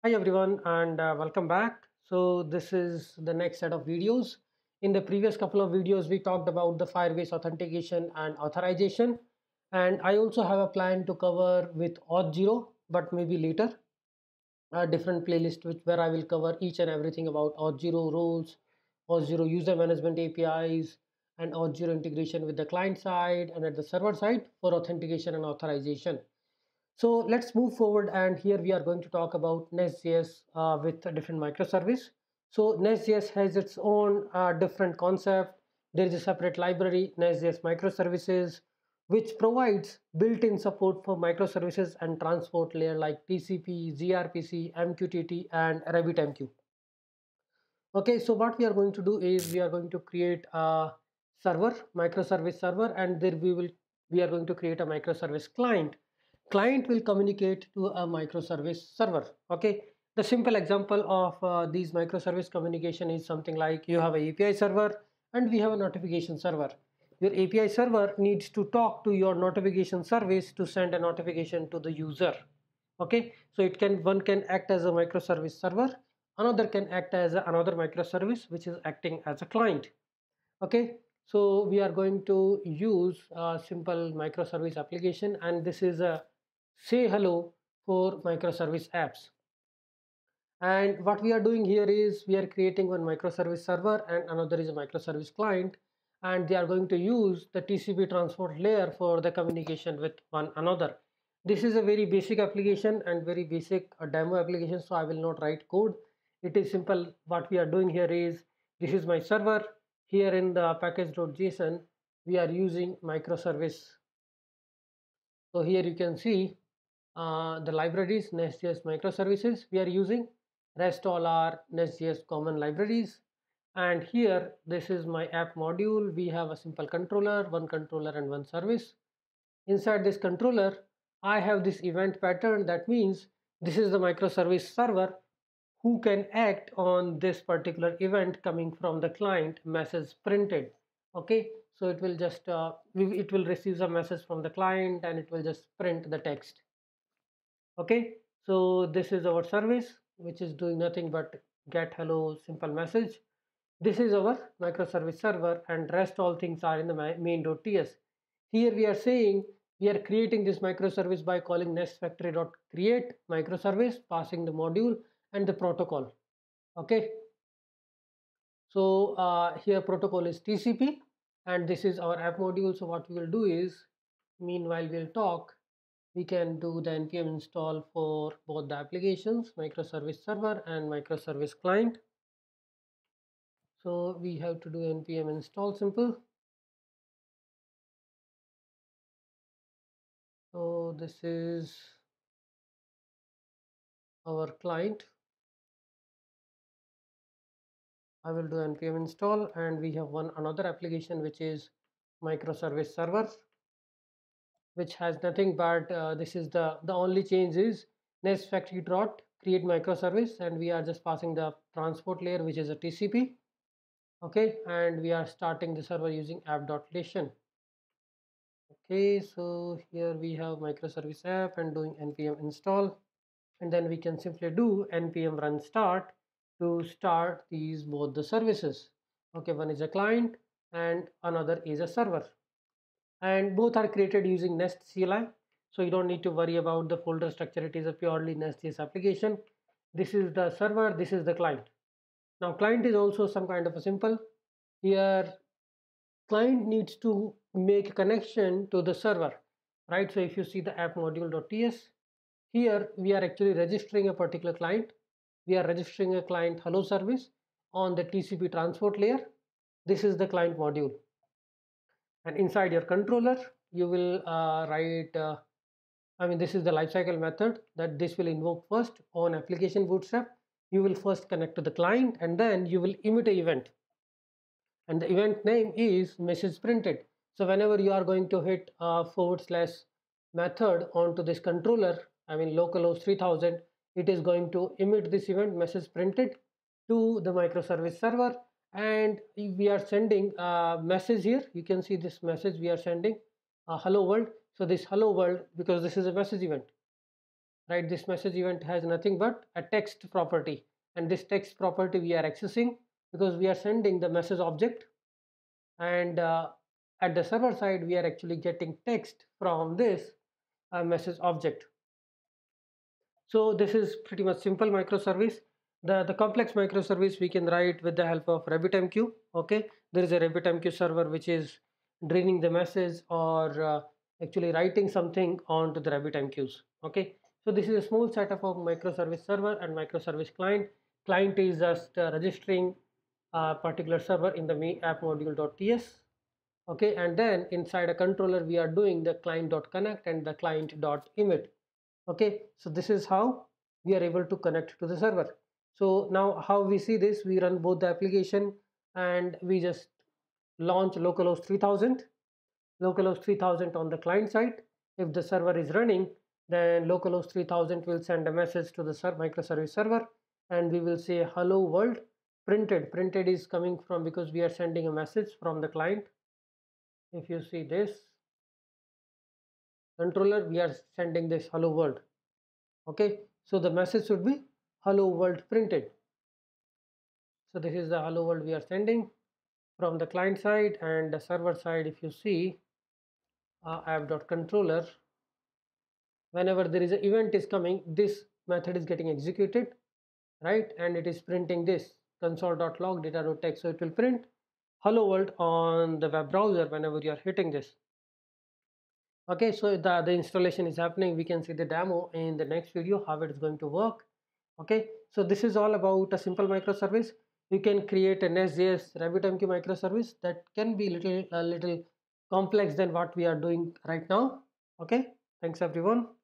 Hi everyone and welcome back. So this is the next set of videos. In the previous couple of videos we talked about the Firebase authentication and authorization, and I also have a plan to cover with Auth0, but maybe later a different playlist where I will cover each and everything about Auth0 roles, Auth0 user management APIs, and Auth0 integration with the client side and at the server side for authentication and authorization. So let's move forward, and here we are going to talk about Nest.js with a different microservice. So Nest.js has its own different concept. There is a separate library, Nest.js microservices, which provides built-in support for microservices and transport layer like TCP, gRPC, MQTT, and RabbitMQ. Okay, so what we are going to do is we are going to create a server, microservice server, and there we are going to create a microservice client. Client will communicate to a microservice server. Okay, the simple example of these microservice communication is something like you have a API server and we have a notification server. Your API server needs to talk to your notification service to send a notification to the user. Okay, so it can one can act as a microservice server, another can act as another microservice which is acting as a client. Okay, so we are going to use a simple microservice application, and this is a say hello for microservice apps. And what we are doing here is we are creating one microservice server and another is a microservice client, and they are going to use the TCP transport layer for the communication with one another. This is a very basic application and very basic demo application, so I will not write code. It is simple. What we are doing here is this is my server. Here in the package.json we are using microservice. So here you can see the libraries Nest.js microservices we are using. Rest all are Nest.js common libraries. And here this is my app module. We have a simple controller, one controller and one service. Inside this controller I have this event pattern. That means this is the microservice server who can act on this particular event coming from the client message printed. Okay, so it will just it will receive a message from the client and it will just print the text. Okay, so this is our service which is doing nothing but get hello simple message. This is our microservice server, and rest all things are in the main.ts. Here we are saying we are creating this microservice by calling nestfactory.create microservice, passing the module and the protocol. Okay, so here protocol is TCP and this is our app module. So what we will do is, meanwhile we'll talk, we can do the npm install for both the applications, microservice server and microservice client. So we have to do npm install simple. So this is our client. I will do npm install, and we have one another application which is microservice server, which has nothing but this is the only change is nest factory dot create microservice, and we are just passing the transport layer which is a TCP. Okay, and we are starting the server using app.lation. Okay, so here we have microservice app and doing npm install, and then we can simply do npm run start to start these both the services. Okay, one is a client and another is a server, and both are created using Nest CLI. So you don't need to worry about the folder structure. It is a purely Nest.js application. This is the server, this is the client. Now client is also some kind of a simple. Here client needs to make a connection to the server, right? So if you see the app module.ts, here we are actually registering a particular client. We are registering a client hello service on the TCP transport layer. This is the client module, and inside your controller you will write this is the lifecycle method that this will invoke first on application bootstrap. You will first connect to the client and then you will emit an event, and the event name is message printed. So whenever you are going to hit / method onto this controller, localhost 3000, it is going to emit this event message printed to the microservice server, and we are sending a message. Here you can see this message we are sending, hello world. So this hello world, because this is a message event, right? This message event has nothing but a text property, and this text property we are accessing because we are sending the message object, and at the server side we are actually getting text from this message object. So this is pretty much simple microservice. The complex microservice we can write with the help of RabbitMQ. Okay, there is a RabbitMQ server which is draining the message or actually writing something onto the RabbitMQs. Okay, so this is a small setup of microservice server and microservice client. Client is just registering a particular server in the me app module.ts. Okay, and then inside a controller we are doing the client.connect and the client.emit. Okay, so this is how we are able to connect to the server. So now how we see this, we run both the application and we just launch localhost 3000 on the client side. If the server is running, then localhost 3000 will send a message to the microservice server, and we will say hello world. Printed is coming from because we are sending a message from the client. If you see this controller, we are sending this hello world. Okay, so the message should be hello world printed. So this is the hello world we are sending from the client side, and the server side, if you see app.controller, whenever there is an event is coming, this method is getting executed, right? And it is printing this console.log data.text. So it will print hello world on the web browser whenever you are hitting this. Okay, so the installation is happening. We can see the demo in the next video how it is going to work. Okay, so this is all about a simple microservice. You can create a Nest.js RabbitMQ microservice that can be a little complex than what we are doing right now. Okay, thanks everyone.